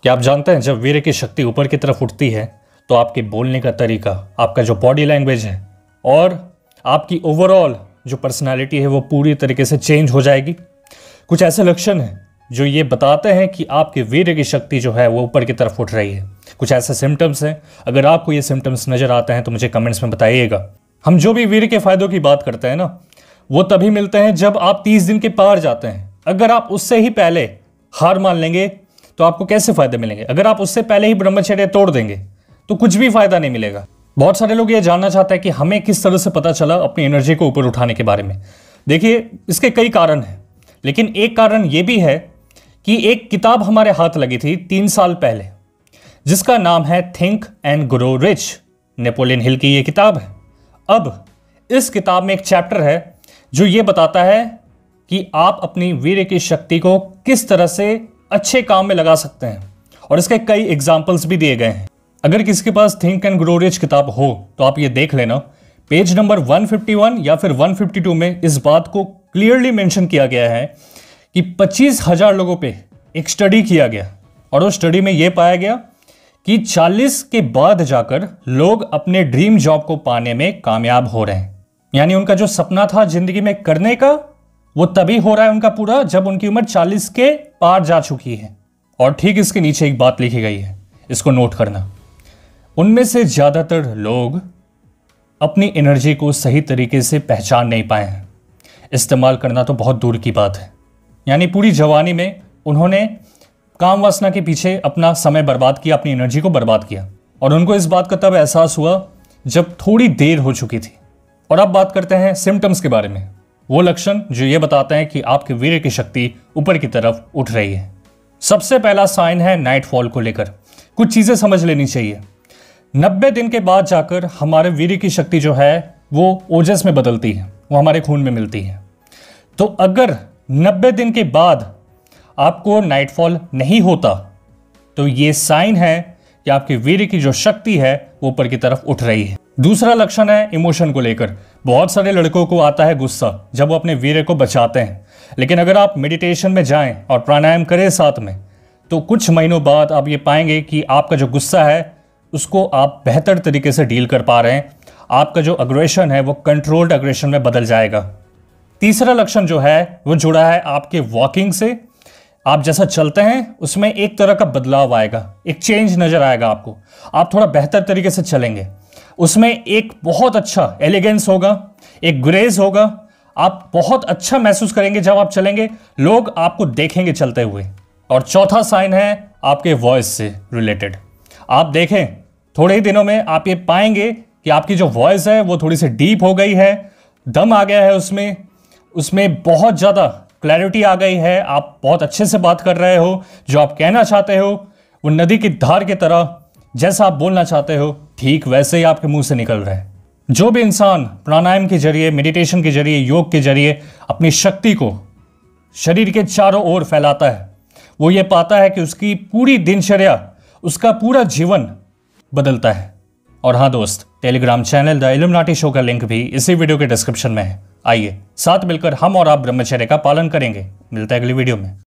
क्या आप जानते हैं जब वीर्य की शक्ति ऊपर की तरफ उठती है तो आपके बोलने का तरीका, आपका जो बॉडी लैंग्वेज है और आपकी ओवरऑल जो पर्सनालिटी है वो पूरी तरीके से चेंज हो जाएगी। कुछ ऐसे लक्षण हैं जो ये बताते हैं कि आपके वीर्य की शक्ति जो है वो ऊपर की तरफ उठ रही है। कुछ ऐसे सिम्टम्स हैं, अगर आपको ये सिम्टम्स नजर आते हैं तो मुझे कमेंट्स में बताइएगा। हम जो भी वीर्य के फायदों की बात करते हैं ना, वो तभी मिलते हैं जब आप 30 दिन के पार जाते हैं। अगर आप उससे ही पहले हार मान लेंगे तो आपको कैसे फायदे मिलेंगे? अगर आप उससे पहले ही ब्रह्मचर्य तोड़ देंगे तो कुछ भी फायदा नहीं मिलेगा। बहुत सारे लोग ये जानना चाहते हैं कि हमें किस तरह से पता चला अपनी एनर्जी को ऊपर उठाने के बारे में। देखिए, इसके कई कारण हैं, लेकिन एक कारण ये भी है कि एक किताब हमारे हाथ लगी थी 3 साल पहले, जिसका नाम है think and grow rich. Napoleon Hill की ये किताब है। अब इस किताब में एक चैप्टर है जो ये बताता है कि आप अपनी वीर्य की शक्ति को किस तरह से अच्छे काम में लगा सकते हैं, और इसके कई एग्जाम्पल्स भी दिए गए हैं। अगर किसी के पास थिंक एंड ग्रो रिच किताब हो तो आप ये देख लेना, पेज नंबर 151 या फिर 152 में इस बात को क्लियरली मेंशन किया गया है कि 25,000 लोगों पे एक स्टडी किया गया, और उस स्टडी में यह पाया गया कि 40 के बाद जाकर लोग अपने ड्रीम जॉब को पाने में कामयाब हो रहे हैं। यानी उनका जो सपना था जिंदगी में करने का, वो तभी हो रहा है उनका पूरा जब उनकी उम्र 40 के पार जा चुकी है। और ठीक इसके नीचे एक बात लिखी गई है, इसको नोट करना। उनमें से ज्यादातर लोग अपनी एनर्जी को सही तरीके से पहचान नहीं पाए हैं। इस्तेमाल करना तो बहुत दूर की बात है। यानी पूरी जवानी में उन्होंने काम वासना के पीछे अपना समय बर्बाद किया, अपनी एनर्जी को बर्बाद किया, और उनको इस बात का तब एहसास हुआ जब थोड़ी देर हो चुकी थी। और अब बात करते हैं सिम्टम्स के बारे में, वो लक्षण जो ये बताते हैं कि आपके वीर्य की शक्ति ऊपर की तरफ उठ रही है। सबसे पहला साइन है नाइटफॉल को लेकर। कुछ चीजें समझ लेनी चाहिए। 90 दिन के बाद जाकर हमारे वीर्य की शक्ति जो है वो ओजस में बदलती है, वो हमारे खून में मिलती है। तो अगर 90 दिन के बाद आपको नाइटफॉल नहीं होता तो ये साइन है कि आपके वीर्य की जो शक्ति है वो ऊपर की तरफ उठ रही है। दूसरा लक्षण है इमोशन को लेकर। बहुत सारे लड़कों को आता है गुस्सा जब वो अपने वीर्य को बचाते हैं, लेकिन अगर आप मेडिटेशन में जाएं और प्राणायाम करें साथ में, तो कुछ महीनों बाद आप ये पाएंगे कि आपका जो गुस्सा है उसको आप बेहतर तरीके से डील कर पा रहे हैं। आपका जो अग्रेशन है वो कंट्रोल्ड अग्रेशन में बदल जाएगा। तीसरा लक्षण जो है वो जुड़ा है आपके वॉकिंग से। आप जैसा चलते हैं उसमें एक तरह का बदलाव आएगा, एक चेंज नजर आएगा आपको। आप थोड़ा बेहतर तरीके से चलेंगे, उसमें एक बहुत अच्छा एलिगेंस होगा, एक ग्रेस होगा। आप बहुत अच्छा महसूस करेंगे जब आप चलेंगे, लोग आपको देखेंगे चलते हुए। और चौथा साइन है आपके वॉइस से रिलेटेड। आप देखें थोड़े ही दिनों में आप ये पाएंगे कि आपकी जो वॉइस है वो थोड़ी सी डीप हो गई है, दम आ गया है उसमें बहुत ज़्यादा क्लैरिटी आ गई है। आप बहुत अच्छे से बात कर रहे हो, जो आप कहना चाहते हो वो नदी की धार की तरह जैसा आप बोलना चाहते हो ठीक वैसे ही आपके मुंह से निकल रहा है। जो भी इंसान प्राणायाम के जरिए, मेडिटेशन के जरिए, योग के जरिए अपनी शक्ति को शरीर के चारों ओर फैलाता है, वो ये पाता है कि उसकी पूरी दिनचर्या, उसका पूरा जीवन बदलता है। और हाँ दोस्त, Telegram channel the illuminati show का लिंक भी इसी वीडियो के डिस्क्रिप्शन में है। आइए साथ मिलकर हम और आप ब्रह्मचर्य का पालन करेंगे। मिलता है अगली वीडियो में।